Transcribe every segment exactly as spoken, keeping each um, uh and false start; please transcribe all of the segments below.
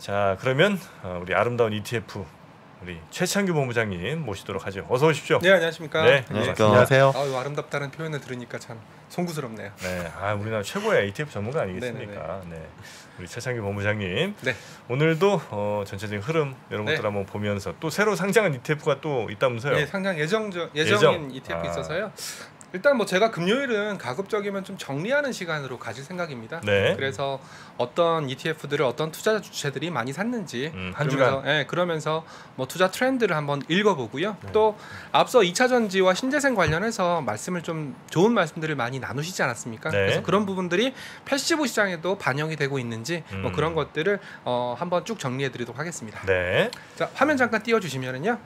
자, 그러면 어, 우리 아름다운 이티에프 우리 최창규 본부장님 모시도록 하죠. 어서 오십시오. 네, 안녕하십니까. 네, 안녕하세요. 아유, 아름답다는 표현을 들으니까 참 송구스럽네요. 네, 아 우리나라 최고의 이티에프 전문가 아니겠습니까? 네, 우리 최창규 본부장님. 네. 오늘도 어, 전체적인 흐름 이런 네. 것들 한번 보면서 또 새로 상장한 이티에프가 또 있다면서요? 네, 상장 예정 예정인 예정? 이티에프 아. 있어서요. 일단 뭐 제가 금요일은 가급적이면 좀 정리하는 시간으로 가질 생각입니다. 네. 그래서 어떤 이티에프들을 어떤 투자 주체들이 많이 샀는지 음, 한 그러면서, 주간. 예, 그러면서 뭐 투자 트렌드를 한번 읽어보고요. 네. 또 앞서 이 차 전지와 신재생 관련해서 말씀을 좀 좋은 말씀들을 많이 나누시지 않았습니까? 네. 그래서 그런 부분들이 패시브 시장에도 반영이 되고 있는지 음. 뭐 그런 것들을 어, 한번 쭉 정리해드리도록 하겠습니다. 네. 자, 화면 잠깐 띄워주시면은요.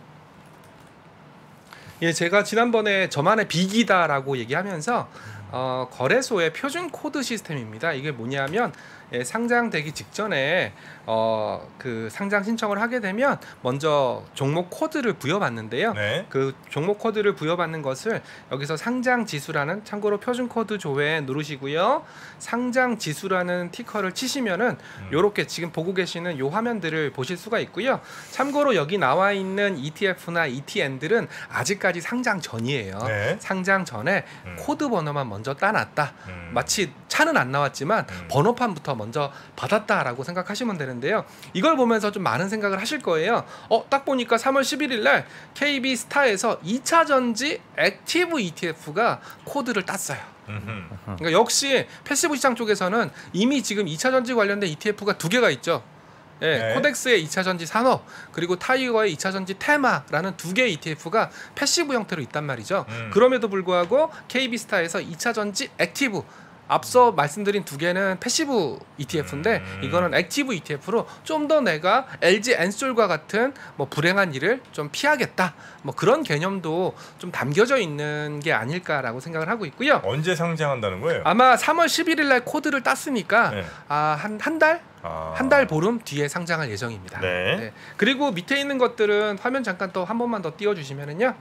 예, 제가 지난번에 저만의 비기다라고 얘기하면서 어, 거래소의 표준 코드 시스템입니다. 이게 뭐냐면 예, 상장되기 직전에 어, 그 상장 신청을 하게 되면 먼저 종목 코드를 부여받는데요. 네. 그 종목 코드를 부여받는 것을 여기서 상장 지수라는, 참고로 표준 코드 조회 누르시고요. 상장 지수라는 티커를 치시면은 음. 요렇게 지금 보고 계시는 요 화면들을 보실 수가 있고요. 참고로 여기 나와 있는 이티에프나 이티엔들은 아직까지 상장 전이에요. 네. 상장 전에 음. 코드 번호만 먼저 따놨다. 음. 마치 차는 안 나왔지만 음. 번호판부터 먼저 받았다라고 생각하시면 되는데요. 이걸 보면서 좀 많은 생각을 하실 거예요. 어, 딱 보니까 삼월 십일일 날 케이비스타에서 이 차 전지 액티브 이티에프가 코드를 땄어요. 음흠. 그러니까 역시 패시브 시장 쪽에서는 이미 지금 이 차 전지 관련된 이티에프가 두 개가 있죠. 예, 네. 코덱스의 이 차 전지 산업, 그리고 타이거의 이 차 전지 테마라는 두 개의 이티에프가 패시브 형태로 있단 말이죠. 음. 그럼에도 불구하고 케이비스타에서 이 차 전지 액티브, 앞서 말씀드린 두 개는 패시브 이티에프인데 음. 이거는 액티브 이티에프로 좀 더 내가 엘지 엔솔과 같은 뭐 불행한 일을 좀 피하겠다, 뭐 그런 개념도 좀 담겨져 있는 게 아닐까라고 생각을 하고 있고요. 언제 상장한다는 거예요? 아마 삼월 십일일 날 코드를 땄으니까 네. 아, 한 한 달? 아. 한 달 보름 뒤에 상장할 예정입니다. 네. 그리고 밑에 있는 것들은 화면 잠깐 또 한 번만 더 띄워주시면은요.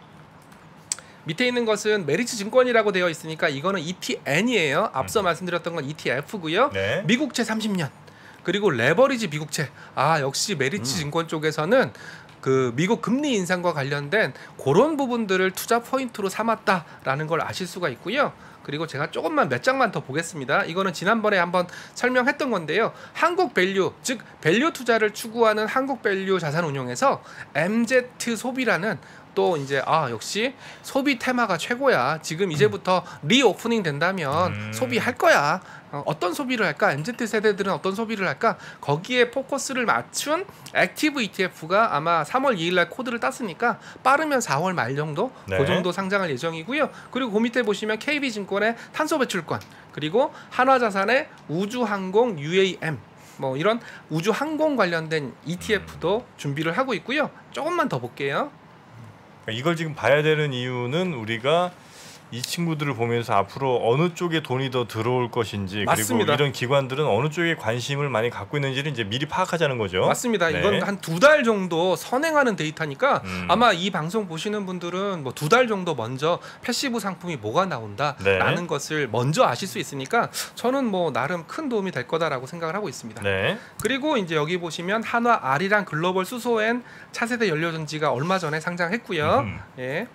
밑에 있는 것은 메리츠 증권이라고 되어 있으니까 이거는 이티엔이에요. 앞서 음. 말씀드렸던 건 이티에프고요. 네. 미국채 삼십 년, 그리고 레버리지 미국채. 아, 역시 메리츠 음. 증권 쪽에서는 그 미국 금리 인상과 관련된 그런 부분들을 투자 포인트로 삼았다라는 걸 아실 수가 있고요. 그리고 제가 조금만 몇 장만 더 보겠습니다. 이거는 지난번에 한번 설명했던 건데요. 한국 밸류, 즉 밸류 투자를 추구하는 한국 밸류 자산운용에서 엠제트 소비라는, 또 이제 아 역시 소비 테마가 최고야. 지금 이제부터 리오프닝 된다면 음. 소비할 거야. 어, 어떤 소비를 할까? 엠제트 세대들은 어떤 소비를 할까? 거기에 포커스를 맞춘 액티브 이티에프가 아마 삼월 이일 날 코드를 땄으니까 빠르면 사월 말 정도, 네. 그 정도 상장할 예정이고요. 그리고 그 밑에 보시면 케이비증권의 탄소 배출권, 그리고 한화자산의 우주항공 유에이엠, 뭐 이런 우주항공 관련된 이티에프도 준비를 하고 있고요. 조금만 더 볼게요. 이걸 지금 봐야 되는 이유는 우리가 이 친구들을 보면서 앞으로 어느 쪽에 돈이 더 들어올 것인지, 맞습니다. 그리고 이런 기관들은 어느 쪽에 관심을 많이 갖고 있는지를 이제 미리 파악하자는 거죠. 맞습니다. 네. 이건 한 두 달 정도 선행하는 데이터니까 음. 아마 이 방송 보시는 분들은 뭐 두 달 정도 먼저 패시브 상품이 뭐가 나온다라는 네. 것을 먼저 아실 수 있으니까 저는 뭐 나름 큰 도움이 될 거다라고 생각을 하고 있습니다. 네. 그리고 이제 여기 보시면 한화 R이랑 글로벌 수소엔 차세대 연료전지가 얼마 전에 상장했고요. 음. 예.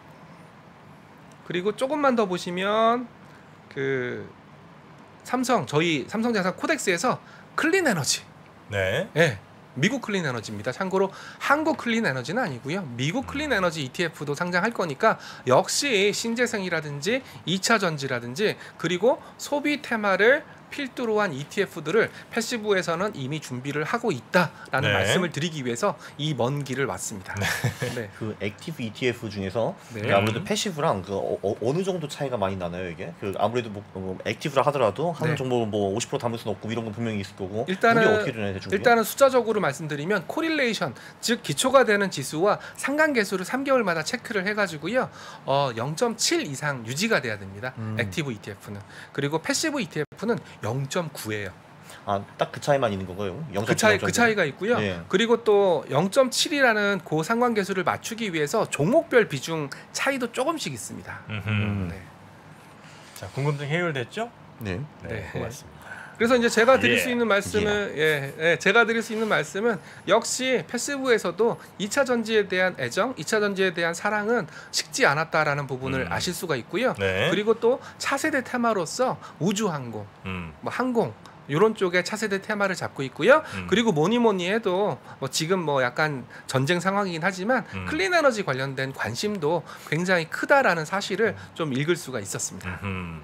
그리고 조금만 더 보시면 그 삼성, 저희 삼성자산 코덱스에서 클린 에너지, 네. 예, 미국 클린 에너지입니다. 참고로 한국 클린 에너지는 아니고요. 미국 클린 에너지 이티에프도 상장할 거니까 역시 신재생이라든지 이 차 전지라든지 그리고 소비 테마를 필두로 한 이티에프들을 패시브에서는 이미 준비를 하고 있다라는 네. 말씀을 드리기 위해서 이 먼 길을 왔습니다. 네. 그 액티브 이티에프 중에서 네. 이게 아무래도 패시브랑 그 어, 어, 어느 정도 차이가 많이 나나요 이게? 그 아무래도 뭐, 뭐 액티브라 하더라도 한 네. 종목 뭐 오십 퍼센트 담을 수는 없고 이런 건 분명히 있을 거고. 일단은 이게 어떻게 되나요 대충? 일단은 숫자적으로 말씀드리면 코릴레이션, 즉 기초가 되는 지수와 상관계수를 삼 개월마다 체크를 해가지고요. 어, 영 점 칠 이상 유지가 돼야 됩니다. 음. 액티브 이티에프는. 그리고 패시브 이티에프는 영 점 구예요. 아, 딱 그 차이만 있는 건가요? 그 차이 그 차이가 있고요. 네. 그리고 또 영 점 칠이라는 그 상관계수를 맞추기 위해서 종목별 비중 차이도 조금씩 있습니다. 음흠. 음. 네. 자, 궁금증 해결됐죠? 네. 네, 네. 고맙습니다. 그래서 이제 제가 드릴 예. 수 있는 말씀은 예, 예, 제가 드릴 수 있는 말씀은 역시 패시브에서도 이 차 전지에 대한 애정, 이 차 전지에 대한 사랑은 식지 않았다라는 부분을 음. 아실 수가 있고요. 네. 그리고 또 차세대 테마로서 우주항공, 음. 뭐 항공 이런 쪽에 차세대 테마를 잡고 있고요. 음. 그리고 뭐니 뭐니 해도 뭐 지금 뭐 약간 전쟁 상황이긴 하지만 음. 클린 에너지 관련된 관심도 굉장히 크다라는 사실을 좀 읽을 수가 있었습니다. 음.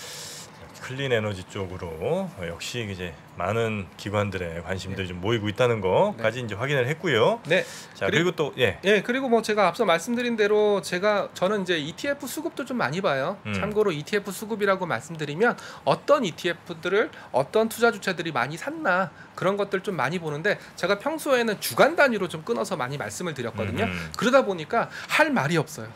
클린 에너지 쪽으로 역시 이제 많은 기관들의 관심들이 네. 좀 모이고 있다는 거까지 이제 확인을 했고요. 네. 자 그리고- 그리고 또 예. 예, 그리고 뭐 제가 앞서 말씀드린 대로 제가 저는 이제 이티에프 수급도 좀 많이 봐요. 음. 참고로 이티에프 수급이라고 말씀드리면 어떤 이티에프들을 어떤 투자 주체들이 많이 샀나 그런 것들 좀 많이 보는데 제가 평소에는 주간 단위로 좀 끊어서 많이 말씀을 드렸거든요. 음. 그러다 보니까 할 말이 없어요.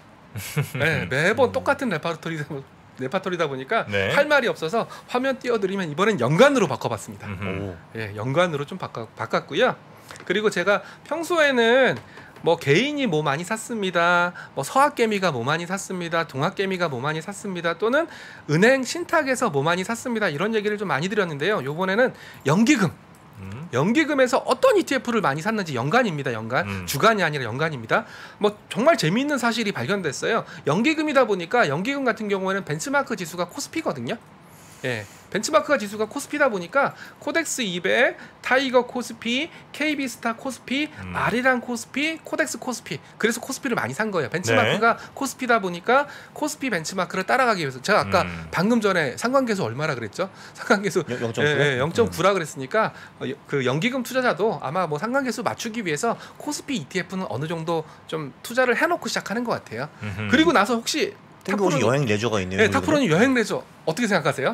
네, 매번 똑같은 레파토리 레파토리다 보니까 네. 할 말이 없어서 화면 띄워드리면 이번엔 연간으로 바꿔봤습니다. 음흠. 오. 예, 연간으로 좀 바꿔, 바꿨고요. 그리고 제가 평소에는 뭐 개인이 뭐 많이 샀습니다. 뭐 서학개미가 뭐 많이 샀습니다. 동학개미가 뭐 많이 샀습니다. 또는 은행 신탁에서 뭐 많이 샀습니다. 이런 얘기를 좀 많이 드렸는데요. 요번에는 연기금. 음. 연기금에서 어떤 이티에프를 많이 샀는지 연간입니다. 연간. 음. 주간이 아니라 연간입니다. 뭐 정말 재미있는 사실이 발견됐어요. 연기금이다 보니까 연기금 같은 경우에는 벤치마크 지수가 코스피거든요. 예. 벤치마크가 지수가 코스피다 보니까 코덱스 이백, 타이거 코스피, 케이비스타 코스피, 음. 아리랑 코스피, 코덱스 코스피. 그래서 코스피를 많이 산 거예요. 벤치마크가 네. 코스피다 보니까 코스피 벤치마크를 따라가기 위해서 제가 아까 음. 방금 전에 상관계수 얼마라 그랬죠? 상관계수 영 점 구? 예, 예, 영 점 구라 그랬으니까 어, 그 연기금 투자자도 아마 뭐 상관계수 맞추기 위해서 코스피 이티에프는 어느 정도 좀 투자를 해놓고 시작하는 것 같아요. 음흠. 그리고 나서 혹시 땡겨오지 탁프로님- 여행 레저가 있네요. 예, 여기는. 탁프로님 여행 레저 어떻게 생각하세요?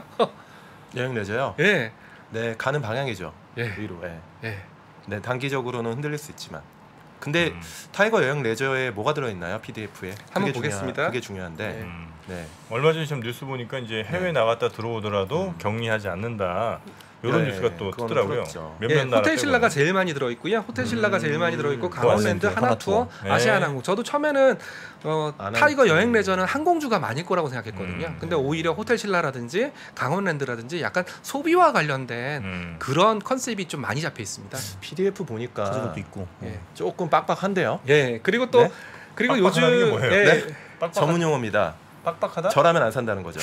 여행 레저요. 예, 네, 가는 방향이죠. 예, 위로. 예. 예. 네, 단기적으로는 흔들릴 수 있지만. 근데 음. 타이거 여행 레저에 뭐가 들어 있나요? 피디에프에? 한번 보겠습니다. 그게 중요한데. 네. 음. 네. 얼마 전에 좀 뉴스 보니까 이제 해외 네. 나갔다 들어오더라도 음. 격리하지 않는다. 이런 네, 뉴스가 또 그건 뜨더라고요. 그렇죠. 몇몇 예, 나라 호텔 신라가 빼고는. 제일 많이 들어 있고요. 호텔 신라가 음, 제일 많이 들어 있고 강원랜드, 하나투어. 하나투어, 네. 아시아나항공. 저도 처음에는 어, 하나투어. 타이거 여행 레저는 항공주가 많을 거라고 생각했거든요. 음, 근데 네. 오히려 호텔 신라라든지 강원랜드라든지 약간 소비와 관련된 음. 그런 컨셉이 좀 많이 잡혀 있습니다. 피디에프 보니까 가져도 있고. 예, 조금 빡빡한데요. 예. 그리고 또 네? 그리고 요즘 빡빡하다는 게 뭐예요? 예, 네? 빡빡하, 전문 용어입니다. 빡빡하다? 저라면 안 산다는 거죠.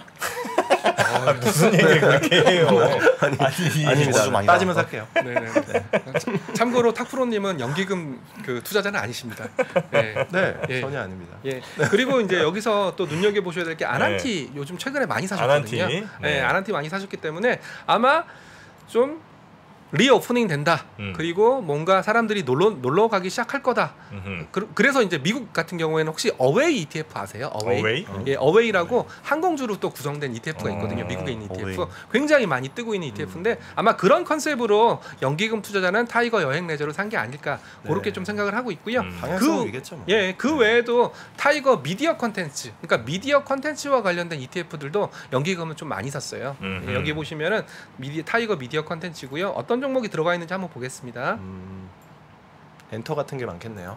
아, 무슨 얘기 그렇게 해요? 아니, 아닙니다. 좀 많이 따지면 나왔다. 살게요. 네네. 참- 참고로 탁프로님은 연기금 그 투자자는 아니십니다. 예. 네, 예. 전혀 아닙니다. 예. 그리고 이제 여기서 또 눈여겨 보셔야 될 게 아난티 요즘 최근에 많이 사셨거든요. 아난티. 네. 네. 아난티 많이 사셨기 때문에 아마 좀 리오프닝 된다. 음. 그리고 뭔가 사람들이 놀러 놀러 가기 시작할 거다. 음흠. 그, 그래서 이제 미국 같은 경우에는 혹시 어웨이 이티에프 아세요? 어웨이. 어웨이? 예, 어웨이라고 항공주로 또 구성된 이티에프가 있거든요. 어, 미국에 있는 이티에프. 어웨이. 굉장히 많이 뜨고 있는 이티에프인데 아마 그런 컨셉으로 연기금 투자자는 타이거 여행 레저를 산 게 아닐까 그렇게 네. 좀 생각을 하고 있고요. 음. 방향성이겠죠. 뭐. 예, 그 외에도 타이거 미디어 컨텐츠, 그러니까 미디어 컨텐츠와 관련된 이티에프들도 연기금은 좀 많이 샀어요. 음흠. 예, 여기 보시면은 미디 타이거 미디어 컨텐츠고요. 어떤 종목이 들어가 있는지 한번 보겠습니다. 음, 엔터 같은 게 많겠네요.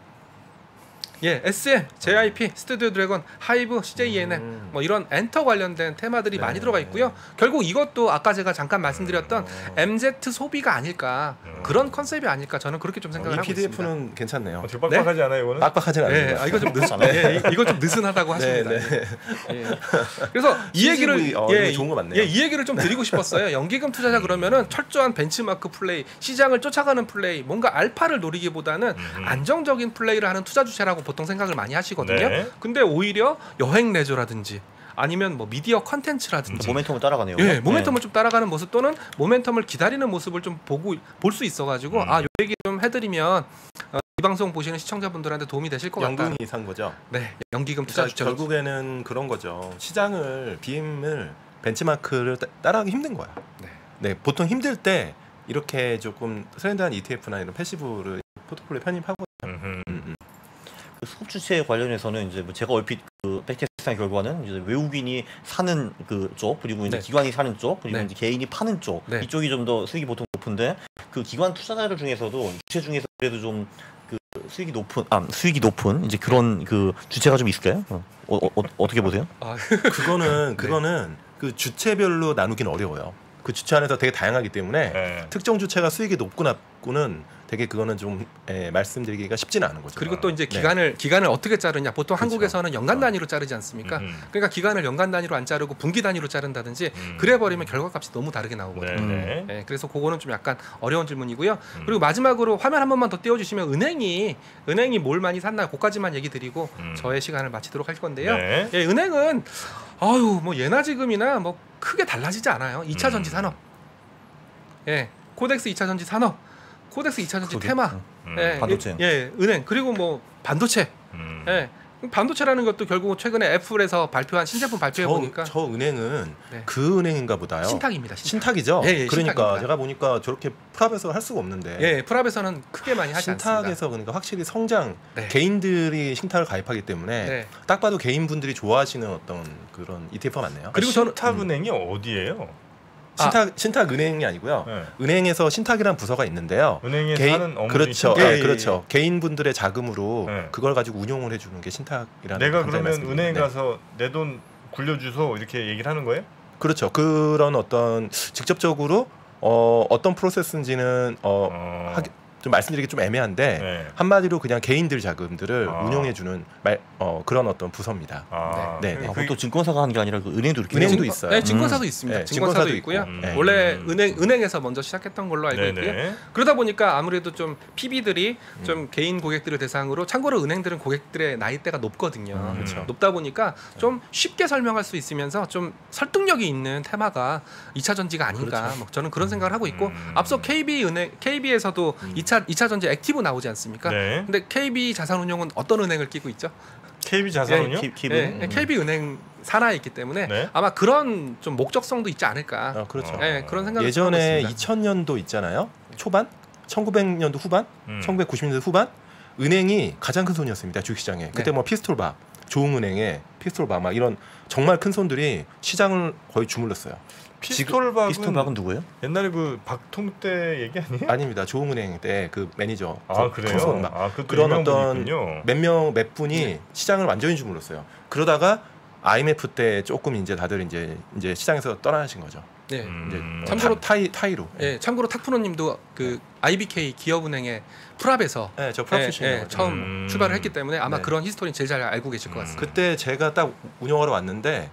예, 에스엠, 제이아이피, 스튜디오 드래곤, 하이브, 씨제이엔엠 음. 뭐 이런 엔터 관련된 테마들이 네. 많이 들어가 있고요. 결국 이것도 아까 제가 잠깐 말씀드렸던 어. 엠제트 소비가 아닐까 음. 그런 컨셉이 아닐까 저는 그렇게 좀 생각을 이 하고 있습니다. 피디에프는 괜찮네요. 어떻게 빡빡하지 않아요 이거는? 빡빡하진 예, 않습니다. 아, 이거 좀 느슨, 예, 이- 이거 좀 느슨하다고 하십니다. 네, 네. 예. 그래서 이 얘기를 씨지브이, 어, 예, 이거 좋은 거 많네요. 예, 이 얘기를 좀 드리고 싶었어요. 연기금 투자자 그러면은 철저한 벤치마크 플레이, 시장을 쫓아가는 플레이, 뭔가 알파를 노리기보다는 음흠. 안정적인 플레이를 하는 투자 주체라고 보통 생각을 많이 하시거든요. 네. 근데 오히려 여행 레저라든지 아니면 뭐 미디어 컨텐츠라든지 모멘텀을 따라가네요. 예, 모멘텀을 좀 따라가는 모습 또는 모멘텀을 기다리는 모습을 좀 보고 볼 수 있어가지고 음. 아, 요 얘기 좀 해드리면 어, 이 방송 보시는 시청자분들한테 도움이 되실 것 같다. 연금이 산 거죠. 네, 연기금 투자 그러니까 주체 결국에는 그런 거죠. 시장을 비임을 벤치마크를 따, 따라가기 힘든 거야. 네. 네, 보통 힘들 때 이렇게 조금 트렌드한 이티에프나 이런 패시브를 포트폴리오 편입하고. 음흠. 음, 음. 그 수급 주체 관련해서는 이제 뭐 제가 얼핏 그 백테스트한 결과는 이제 외국인이 사는 그 쪽 그리고 이제 네. 기관이 사는 쪽 그리고 네. 이제 개인이 파는 쪽 네. 이쪽이 좀 더 수익이 보통 높은데 그 기관 투자자들 중에서도 주체 중에서 그래도 좀 그 수익이 높은 아 수익이 높은 이제 그런 그 주체가 좀 있을까요? 어, 어, 어, 어떻게 보세요? 아, 그거는 그거는 그 주체별로 나누기는 어려워요. 그 주체 안에서 되게 다양하기 때문에 네. 특정 주체가 수익이 높고 낮고는 되게 그거는 좀 예, 말씀드리기가 쉽지는 않은 거죠. 그리고 또 이제 네. 기간을 기간을 어떻게 자르냐? 보통 그렇죠. 한국에서는 연간 어. 단위로 자르지 않습니까? 음. 그러니까 기간을 연간 단위로 안 자르고 분기 단위로 자른다든지 음. 그래 버리면 결과값이 너무 다르게 나오거든요. 네. 네. 예, 그래서 그거는 좀 약간 어려운 질문이고요. 음. 그리고 마지막으로 화면 한 번만 더 띄워주시면 은행이 은행이 뭘 많이 샀나 그까지만 얘기 드리고 음. 저의 시간을 마치도록 할 건데요. 네. 예, 은행은 아유 뭐 예나 지금이나 뭐 크게 달라지지 않아요. 이 차 전지 음. 산업, 예, 코덱스 이 차 전지 산업, 코덱스 이 차 전지 그러게. 테마, 음. 예, 반도체. 예, 예, 은행 그리고 뭐 반도체. 음. 예. 반도체라는 것도 결국 최근에 애플에서 발표한 신제품 발표해 보니까 저, 저 은행은 네. 그 은행인가 보다요. 신탁입니다. 신탁. 신탁이죠. 예, 예, 그러니까 신탁입니다. 제가 보니까 저렇게 프랍에서 할 수가 없는데 예, 프랍에서는 크게 많이 하지 않습니다. 신탁에서 그러니까 확실히 성장 네. 개인들이 신탁을 가입하기 때문에 네. 딱 봐도 개인분들이 좋아하시는 어떤 그런 이티에프가 많네요. 그리고 그리고 저는- 신탁은행이 어디예요? 신탁 신탁 은행이 아니고요. 네. 은행에서 신탁이라는 부서가 있는데요. 은행에 개인- 사는 업무들이 그렇죠. 신탁. 네, 예, 예, 그렇죠. 개인분들의 자금으로 네. 그걸 가지고 운용을 해주는 게 신탁이라는. 내가 간단히 그러면 말씀드리는데. 은행 가서 내 돈 굴려주소 이렇게 얘기를 하는 거예요? 그렇죠. 그런 어떤 직접적으로 어, 어떤 프로세스인지는 어, 어. 하기, 좀 말씀드리기 좀 애매한데 네. 한마디로 그냥 개인들 자금들을 아. 운용해주는 말, 어, 그런 어떤 부서입니다. 아, 네, 네. 그- 아, 그- 보통 증권사가 하는 게 아니라 그 은행도 이렇게 은행도 해요? 있어요. 네, 증권사도 음. 있습니다. 네, 증권사도, 증권사도 있고요. 있고. 음. 네. 원래 음. 은행 은행에서 먼저 시작했던 걸로 알고 있고요. 네네. 그러다 보니까 아무래도 좀 피비들이 음. 좀 개인 고객들을 대상으로 참고로 은행들은 고객들의 나이대가 높거든요. 음, 그렇죠. 높다 보니까 좀 쉽게 설명할 수 있으면서 좀 설득력이 있는 테마가 이 차 전지가 아닌가. 그렇죠. 뭐 저는 그런 생각을 하고 있고 음. 앞서 케이비 은행 케이비에서도 음. 이 차 이 차 전지 액티브 나오지 않습니까? 네. 근데 케이비 자산운용은 어떤 은행을 끼고 있죠? 케이비 자산은요? 키- 키브? 예, 음. 케이비 은행 산하에 있기 때문에 네. 아마 그런 좀 목적성도 있지 않을까. 아, 그렇죠. 어. 예, 그런 생각을 예전에 하고 있습니다. 이천 년도 있잖아요. 초반, 천구백 년도 후반, 음. 천구백구십 년대 후반 은행이 가장 큰 손이었습니다. 주식시장에. 그때 네. 뭐 피스톨바, 조흥은행에 피스톨바 막 이런 정말 큰 손들이 시장을 거의 주물렀어요. 피스톨박은 피스톨박은 누구예요? 옛날에 그 박통때 얘기 아니에요? 아닙니다. 조흥은행 때 그 매니저 아 그 그래요? 손 막 아 그것도 그런 유명한 어떤 분이군요. 몇 명 몇 분이 네. 시장을 완전히 주물렀어요. 그러다가 아이엠에프 때 조금 이제 다들 이제 이제 시장에서 떠나신 거죠. 네. 음. 이제 참고로- 타, 타이 타이로. 예, 참고로 탁프로님도 그 아이비케이 기업은행의 프랍에서 네, 저 예, 프로페셔널. 예, 처음 음. 출발을 했기 때문에 아마 네. 그런 히스토리는 제일 잘 알고 계실 것 음. 같습니다. 그때 제가 딱 운영하러 왔는데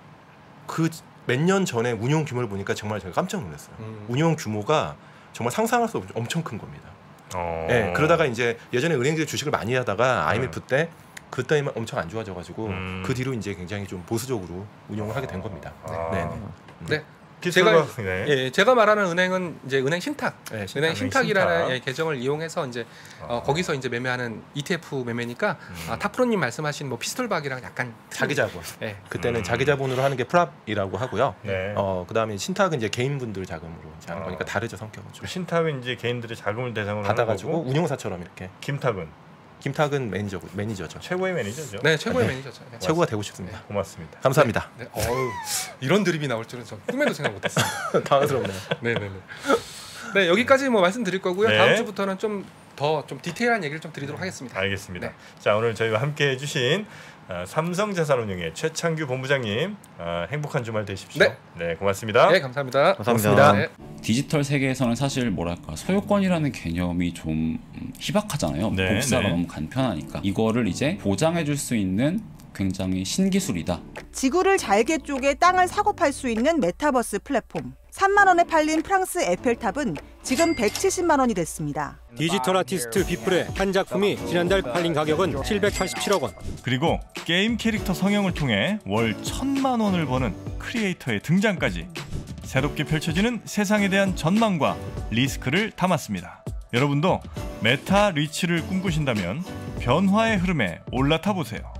그 몇 년 전에 운용 규모를 보니까 정말 제가 깜짝 놀랐어요. 음. 운용 규모가 정말 상상할 수 없이 엄청 큰 겁니다. 어. 예, 그러다가 이제 예전에 은행들 주식을 많이 하다가 아이엠에프 때 그때만 엄청 안 좋아져가지고 음. 그 뒤로 이제 굉장히 좀 보수적으로 운용을 하게 된 겁니다. 아. 네, 네. 네. 피스톨박. 네. 예, 제가 말하는 은행은 이제 은행 신탁, 네, 은행 신탁이라는 신탁. 예, 계정을 이용해서 이제 어, 아. 거기서 이제 매매하는 이티에프 매매니까 음. 아, 탁프로님 말씀하신 뭐 피스톨박이랑 약간 자기 자본. 예, 그때는 음. 자기 자본으로 하는 게 프랍이라고 하고요. 네. 어 그다음에 신탁은 이제 개인분들 자금으로 이제 하는 아. 거니까 다르죠 성격은 좀. 그 신탁은 이제 개인들의 자금을 대상으로 받아가지고 하는 거고 운용사처럼 이렇게. 김탁은 김탁은 매니저 매니저죠. 최고의 매니저죠. 네 최고의 네. 매니저죠. 예. 최고가 되고 싶습니다. 고맙습니다. 감사합니다. 네, 어우, 이런 드립이 나올 줄은 저 꿈에도 생각 못했어요. 당황스럽네요. 네, 네, 네. 네 여기까지 뭐 말씀드릴 거고요. 네. 다음 주부터는 좀 더 좀 디테일한 얘기를 좀 드리도록 하겠습니다. 알겠습니다. 네. 자 오늘 저희와 함께해 주신 어, 삼성자산운용의 최창규 본부장님 어, 행복한 주말 되십시오. 네. 네 고맙습니다. 네 감사합니다. 감사합니다. 네. 디지털 세계에서는 사실 뭐랄까 소유권이라는 개념이 좀 음, 희박하잖아요. 네, 복사가 네. 너무 간편하니까 이거를 이제 보장해줄 수 있는 굉장히 신기술이다. 지구를 잘게 쪼개 땅을 사고 팔 수 있는 메타버스 플랫폼. 삼만 원에 팔린 프랑스 에펠탑은 지금 백칠십만 원이 됐습니다. 디지털 아티스트 비플의 한 작품이 지난달 팔린 가격은 칠백팔십칠억 원. 그리고 게임 캐릭터 성형을 통해 월 천만 원을 버는 크리에이터의 등장까지 새롭게 펼쳐지는 세상에 대한 전망과 리스크를 담았습니다. 여러분도 메타 리치를 꿈꾸신다면 변화의 흐름에 올라타 보세요.